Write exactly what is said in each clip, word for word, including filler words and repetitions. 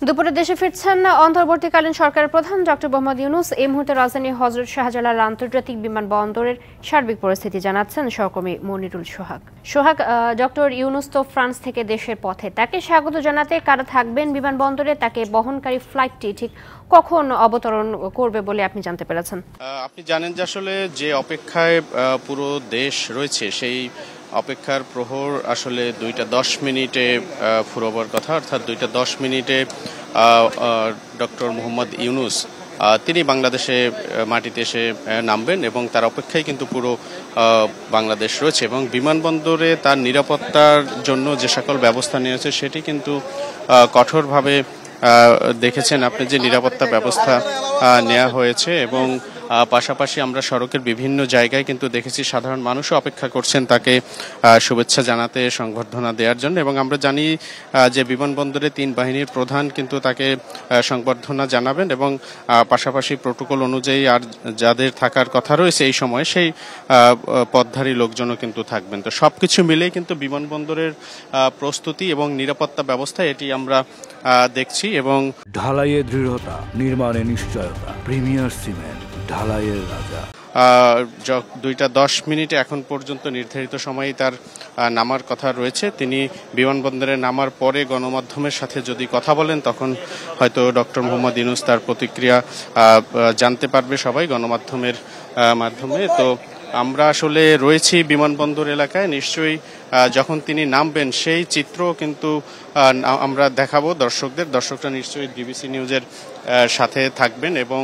দুপুরে দেশে ফিরছেন অন্তর্বর্তীকালীন সরকারের প্রধান ডক্টর মোহাম্মদ ইউনূস। এই মুহূর্তে রাজধানী হযরত শাহজালাল আন্তর্জাতিক বিমানবন্দরের সার্বিক পরিস্থিতি জানাচ্ছেন সহকর্মী মনিরুল সোহাগ। সোহাগ, ডক্টর ইউনূস তো ফ্রান্স থেকে দেশের পথে, তাকে স্বাগত জানাতে কারা থাকবেন বিমানবন্দরে, তাকে বহনকারী ফ্লাইটটি ঠিক কখন অবতরণ করবে বলে আপনি জানতে পেরেছেন? আপনি জানেন যে আসলে যে অপেক্ষায় পুরো দেশ রয়েছে সেই অপেক্ষার প্রহর আসলে দুইটা দশ মিনিটে ফুরোবার কথা, অর্থাৎ দুইটা দশ মিনিটে ডক্টর মোহাম্মদ ইউনূস তিনি বাংলাদেশে মাটিতে এসে নামবেন এবং তার অপেক্ষায় কিন্তু পুরো বাংলাদেশ রয়েছে এবং বিমানবন্দরে তার নিরাপত্তার জন্য যে সকল ব্যবস্থা নিয়েছে সেটি কিন্তু কঠোরভাবে দেখেছেন আপনি যে নিরাপত্তা ব্যবস্থা নেওয়া হয়েছে এবং পাশাপাশি আমরা সড়কের বিভিন্ন জায়গায় কিন্তু দেখেছি সাধারণ মানুষও অপেক্ষা করছেন তাকে শুভেচ্ছা জানাতে, সংবর্ধনা দেওয়ার জন্য। এবং আমরা জানি যে বিমানবন্দরে তিন বাহিনীর প্রধান কিন্তু তাকে সংবর্ধনা জানাবেন এবং পাশাপাশি প্রোটোকল অনুযায়ী আর যাদের থাকার কথা রয়েছে এই সময় সেই পথধারী লোকজনও কিন্তু থাকবেন। তো সবকিছু মিলেই কিন্তু বিমানবন্দরের প্রস্তুতি এবং নিরাপত্তা ব্যবস্থা এটি আমরা দেখছি। এবং ঢালাইয়ে দৃঢ়তা, নির্মাণে নিশ্চয়তা, প্রিমিয়ার সিমেন্ট, ঢালাইয়ের রাজা। দুইটা দশ মিনিটে এখন পর্যন্ত নির্ধারিত সময়ে তার নামার কথা রয়েছে। তিনি বিমানবন্দরে নামার পরে গণমাধ্যমের সাথে যদি কথা বলেন তখন হয়তো ডক্টর মোহাম্মদ ইউনূস তার প্রতিক্রিয়া জানতে পারবে সবাই গণমাধ্যমের মাধ্যমে। তো আমরা আসলে রয়েছি বিমানবন্দর এলাকায়, নিশ্চয়ই যখন তিনি নামবেন সেই চিত্র কিন্তু আমরা দেখাবো দর্শকদের। দর্শকরা নিশ্চয়ই ডিবিসি নিউজের সাথে থাকবেন এবং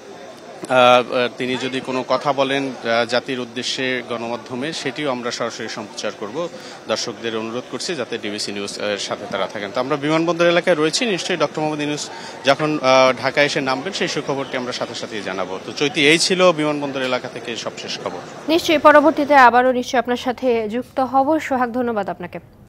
তিনি যদি কোনো কথা বলেন জাতির উদ্দেশ্যে গণমাধ্যমে সেটিও আমরা সরাসরি সম্প্রচার করব। দর্শকদের অনুরোধ করছি যাতে ডিবিসি নিউজ সাথে তারা থাকেন। তো আমরা বিমানবন্দর এলাকায় রয়েছি, নিশ্চয়ই ডক্টর মোহাম্মদ ইউনূস যখন ঢাকায় এসে নামবেন সেই সুখবরটি আমরা সাথে সাথেই জানাবো। তো চৈতি, এই ছিল বিমানবন্দর এলাকা থেকে সবশেষ খবর। নিশ্চয়ই পরবর্তীতে আবারও নিশ্চয়ই আপনার সাথে যুক্ত হব। সোহাগ, ধন্যবাদ আপনাকে।